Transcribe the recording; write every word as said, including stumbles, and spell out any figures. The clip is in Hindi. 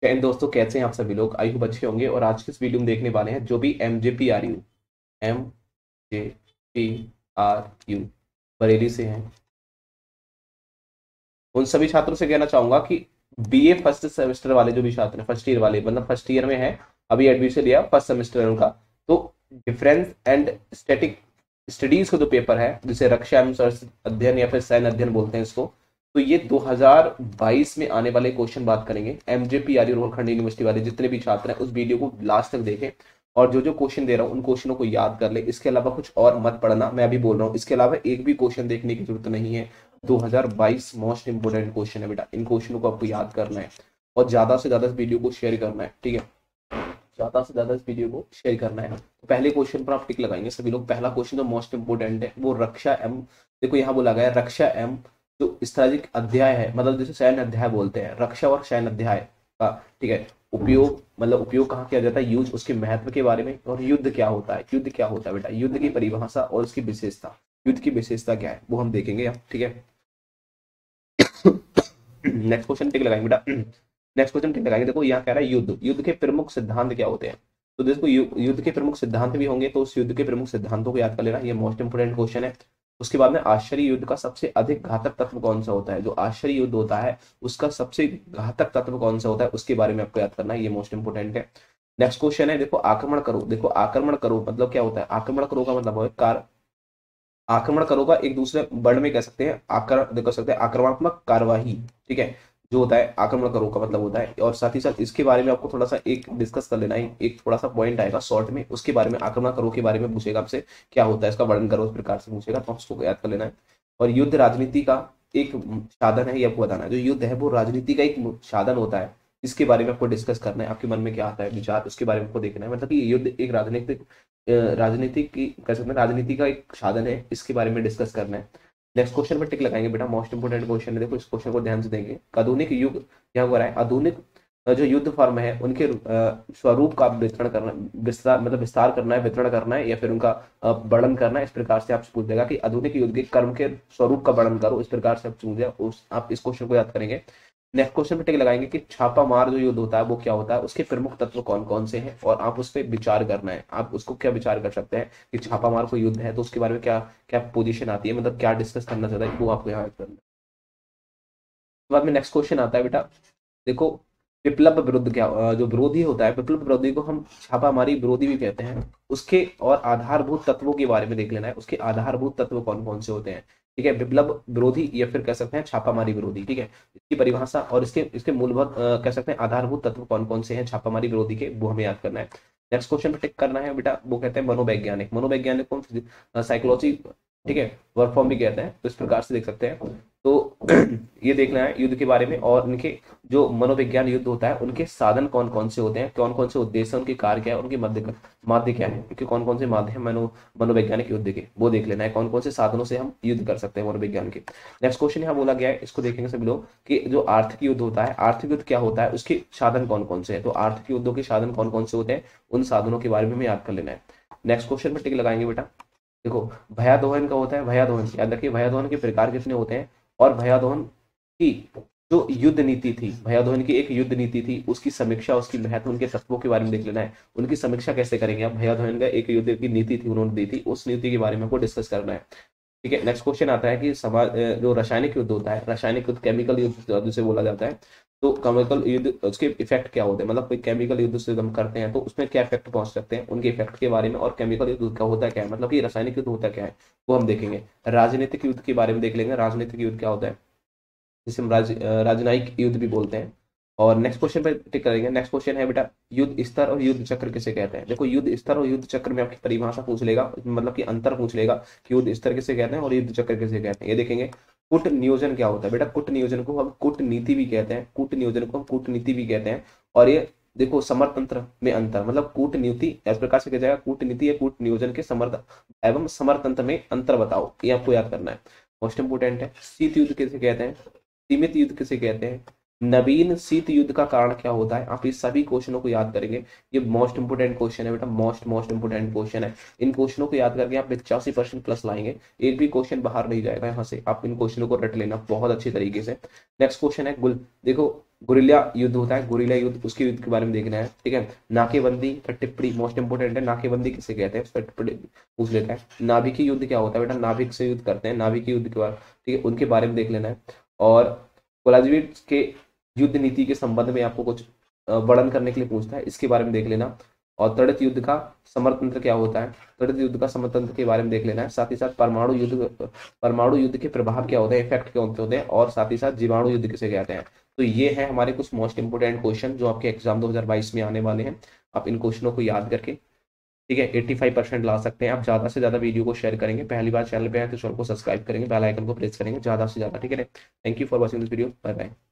जय हिंद दोस्तों, कैसे हैं आप सभी लोग। आई होप अच्छे होंगे। और आज की इस वीडियो में देखने वाले हैं जो भी M J P R U M J P R U Bareilly से हैं, उन सभी छात्रों से कहना चाहूंगा कि बी ए फर्स्ट सेमेस्टर वाले जो भी छात्र हैं, फर्स्ट ईयर वाले, मतलब फर्स्ट ईयर में है, अभी एडमिशन लिया, फर्स्ट सेमेस्टर है उनका, तो डिफरेंस एंड स्टैटिक स्टडीज का जो पेपर है, जिसे रक्षा एवं अध्ययन या फिर सैन्य अध्ययन बोलते हैं इसको, तो ये दो हज़ार बाईस में आने वाले क्वेश्चन बात करेंगे। एमजेपी आर्य रोहलखंड यूनिवर्सिटी वाले जितने भी छात्र हैं उस वीडियो को लास्ट तक देखें और जो जो क्वेश्चन दे रहा हूँ उन क्वेश्चनों को याद कर ले। इसके अलावा कुछ और मत पढ़ना, मैं अभी बोल रहा हूँ। इसके अलावा एक भी क्वेश्चन देखने की जरूरत नहीं है। दो हज़ार बाईस मोस्ट इंपोर्टेंट क्वेश्चन है बेटा, इन क्वेश्चनों को आपको याद करना है और ज्यादा से ज्यादा इस वीडियो को शेयर करना है, ठीक है। ज्यादा से ज्यादा इस वीडियो को शेयर करना है। तो पहले क्वेश्चन पर आप टिक लगाएंगे सभी लोग। पहला क्वेश्चन जो मोस्ट इंपोर्टेंट है वो रक्षा एम, देखो यहाँ बोला गया रक्षा एम जो स्ट्रेटेजिक अध्याय है, मतलब जिसे सैन्य अध्याय बोलते हैं, रक्षा और सैन्य अध्याय का, ठीक है। उपयोग, मतलब उपयोग कहाँ किया जाता है, यूज, उसके महत्व के बारे में, और युद्ध क्या होता है, युद्ध क्या होता है बेटा, युद्ध की परिभाषा और उसकी विशेषता, युद्ध की विशेषता क्या है वो हम देखेंगे अब, ठीक है। नेक्स्ट क्वेश्चन टिक लगाएंगे बेटा। नेक्स्ट क्वेश्चन टिक लगाएंगे। देखो यहाँ कह रहा है युद्ध, युद्ध के प्रमुख सिद्धांत क्या होते हैं। तो देखो यु, युद्ध के प्रमुख सिद्धांत भी होंगे, तो उस युद्ध के प्रमुख सिद्धांतों को याद कर लेना, ये मोस्ट इंपोर्टेंट क्वेश्चन है। उसके बाद में आश्चर्य युद्ध का सबसे अधिक घातक तत्व कौन सा होता है, जो आश्चर्य युद्ध होता है उसका सबसे घातक तत्व कौन सा होता है, उसके बारे में आपको याद करना है, ये मोस्ट इंपोर्टेंट है। नेक्स्ट क्वेश्चन है, देखो आक्रमण करो। देखो आक्रमण करो मतलब क्या होता है, आक्रमण करो का मतलब है कार आक्रमण करो का एक दूसरे वर्ड में कह सकते हैं, आक्रमण कर सकते हैं आक्रमणात्मक कार्यवाही, ठीक है, जो होता है आक्रमण करो का मतलब होता है। और साथ ही साथ इसके बारे में आपको थोड़ा सा एक डिस्कस कर लेना है, एक थोड़ा सा पॉइंट आएगा शॉर्ट में, उसके बारे में आक्रमण करो के बारे में पूछेगा आपसे, क्या होता है इसका वर्णन करो, इस प्रकार से पूछेगा, तो उसको याद कर लेना है। और युद्ध राजनीति का एक साधन है, ये आपको बताना है। जो युद्ध है वो राजनीति का एक साधन होता है, इसके बारे में आपको डिस्कस करना है। आपके मन में क्या आता है विचार, उसके बारे में आपको देखना है। मतलब कि युद्ध एक राजनीतिक राजनीति की कह सकते हैं, राजनीति का एक साधन है, इसके बारे में डिस्कस करना है। नेक्स्ट क्वेश्चन पर टिक लगाएंगे बेटा, मोस्ट इंपोर्टेंट क्वेश्चन है, देखो इस क्वेश्चन को ध्यान से देंगे। आधुनिक युग क्या हो रहा है, आधुनिक जो युद्ध फॉर्म है उनके स्वरूप का वितरण करना, विस्तार मतलब विस्तार करना है, वितरण करना है, या फिर उनका वर्णन करना है। इस प्रकार से आपसे पूछ देगा कि आधुनिक युद्ध के कर्म के स्वरूप का वर्णन करो, इस प्रकार से आप पूछ दिया, उस आप इस क्वेश्चन को याद करेंगे। नेक्स्ट क्वेश्चन पे टिक लगाएंगे कि छापा मार जो युद्ध होता है वो क्या होता है, उसके प्रमुख तत्व कौन कौन से हैं, और आप उस पर विचार करना है। आप उसको क्या विचार कर सकते हैं कि छापा मार कोई युद्ध है तो उसके बारे में क्या क्या पोजीशन आती है, मतलब क्या डिस्कस करना चाहता है, वो आपको यहाँ करना है। बाद में नेक्स्ट क्वेश्चन आता है बेटा, देखो विप्लव विरुद्ध क्या, जो विरोधी होता है, विप्लव विरोधी को हम छापामारी विरोधी भी कहते हैं। उसके और आधारभूत तत्वों के बारे में देख लेना है, उसके आधारभूत तत्व कौन कौन से होते हैं, ठीक है। विप्लव विरोधी या फिर कह सकते हैं छापामारी विरोधी, ठीक है। इसकी परिभाषा और इसके इसके मूलभूत कह सकते हैं आधारभूत तत्व कौन कौन से हैं छापामारी विरोधी के, वो हमें याद करना है। नेक्स्ट क्वेश्चन पे टिक करना है बेटा, वो कहते हैं मनोवैज्ञानिक, मनोवैज्ञानिक को साइकोलॉजी, ठीक है, वर्क फॉर्म भी कहते हैं, तो इस प्रकार से देख सकते हैं। तो ये देखना है युद्ध के बारे में, और इनके जो मनोविज्ञान युद्ध होता है उनके साधन कौन कौन से होते हैं, कौन कौन से उद्देश्य, उनके कार्य क्या है, उनके मध्य माध्य क्या है, क्योंकि कौन कौन से माध्य हैं मनो मनोवैज्ञानिक युद्ध के, वो देख लेना है, कौन कौन से साधनों से हम युद्ध कर सकते हैं मनोविज्ञान के। नेक्स्ट क्वेश्चन यहाँ बोला गया है, इसको देखेंगे सभी लोग, कि जो आर्थिक युद्ध होता है, आर्थिक युद्ध क्या होता है, उसके साधन कौन कौन से हैं। तो आर्थिक युद्धों के साधन कौन कौन से होते हैं, उन साधनों के बारे में हमें याद कर लेना है। नेक्स्ट क्वेश्चन पर टिक लगाएंगे बेटा। देखो भयादोहन का होता है, भयादोहन याद रखिए, भयादोहन के प्रकार कितने होते हैं, और भयादोहन की जो युद्ध नीति थी, भयादोहन की एक युद्ध नीति थी, उसकी समीक्षा, उसकी महत्व, उनके तत्वों के बारे में देख लेना है। उनकी समीक्षा कैसे करेंगे आप, भयादोहन का एक युद्ध की नीति थी उन्होंने दी थी, उस नीति के बारे में आपको डिस्कस करना है, ठीक है। नेक्स्ट क्वेश्चन आता है कि समाज जो रासायनिक युद्ध होता है, रासायनिक युद्ध, केमिकल युद्ध जिसे बोला जाता है, तो केमिकल युद्ध उसके इफेक्ट क्या होते हैं, मतलब कोई केमिकल युद्ध से हम करते हैं तो उसमें क्या इफेक्ट पहुंच सकते हैं, उनके इफेक्ट के बारे में, और केमिकल युद्ध का होता क्या है, मतलब कि रासायनिक युद्ध होता क्या है, वो हम देखेंगे। राजनीतिक युद्ध के बारे में देख लेंगे, राजनीतिक युद्ध क्या होता है, जिसे हम राज राजनयिक युद्ध भी बोलते हैं। और नेक्स्ट क्वेश्चन पे टिक करेंगे। नेक्स्ट क्वेश्चन है बेटा, युद्ध स्तर और युद्ध चक्र किसे कहते हैं। देखो युद्ध स्तर और युद्ध चक्र में आपकी परिभाषा पूछ लेगा, मतलब कि अंतर पूछ लेगा कि युद्ध स्तर किसे कहते हैं और युद्ध चक्र किसे कहते हैं, ये देखेंगे। कूट नियोजन क्या होता है बेटा, कूट नियोजन को हम कूटनीति भी कहते हैं, कूट नियोजन को हम कूटनीति भी कहते हैं। और ये देखो समरतंत्र में अंतर, मतलब कूटनीति इस प्रकार से कहा जाएगा, कूटनीति या कूट नियोजन के समर्थ एवं समरतंत्र में अंतर बताओ, ये आपको याद करना है, मोस्ट इंपोर्टेंट है। शीत युद्ध किसे कहते हैं, सीमित युद्ध किसे कहते हैं, नवीन शीत युद्ध का कारण क्या होता है? आप इस सभी क्वेश्चनों को याद करेंगे। ये मोस्ट इंपोर्टेंट क्वेश्चन है बेटा, मोस्ट मोस्ट इंपोर्टेंट क्वेश्चन है। इन क्वेश्चनों को याद करके आप पचासी परसेंट प्लस लाएंगे, एक भी क्वेश्चन बाहर नहीं जाएगा यहाँ से। आप इन क्वेश्चनों को रट लेना बहुत अच्छी तरीके से। नेक्स्ट क्वेश्चन है गुल देखो गुरिल्ला युद्ध होता है, गुरिल्ला युद्ध, उसके युद्ध के बारे में देखना है, ठीक है। नाकेबंदी पर टिप्पणी मोस्ट इंपोर्टेंट है, नाकेबंदी किसे कहते हैं, उस पर टिप्पणी पूछ लेता है। नाभिकीय युद्ध क्या होता है बेटा, नाभिक से युद्ध करते हैं, नाभिकीय युद्ध के बाद, ठीक है, उनके बारे में देख लेना है। और कोलाजिविट्स के युद्ध नीति के संबंध में आपको कुछ वर्णन करने के लिए पूछता है, इसके बारे में देख लेना। और तड़ित युद्ध का समरतंत्र क्या होता है, तड़ित युद्ध का समरतंत्र के बारे में देख लेना है। साथ ही साथ परमाणु युद्ध, परमाणु युद्ध के प्रभाव क्या होते हैं, इफेक्ट क्या होते हैं, और साथ ही साथ जीवाणु युद्ध किसे कहते हैं। तो ये है हमारे कुछ मोस्ट इंपोर्टेंट क्वेश्चन जो आपके एग्जाम दो हज़ार बाईस में आने वाले हैं। आप इन क्वेश्चनों को याद करके, ठीक है, पचासी परसेंट ला सकते हैं। आप ज्यादा से ज्यादा वीडियो को शेयर करेंगे, पहली बार चैनल पे आए तो चैनल को सब्सक्राइब करेंगे, बेल आइकन को प्रेस करेंगे ज्यादा से ज्यादा, ठीक है। Thank you for watching this video, bye bye.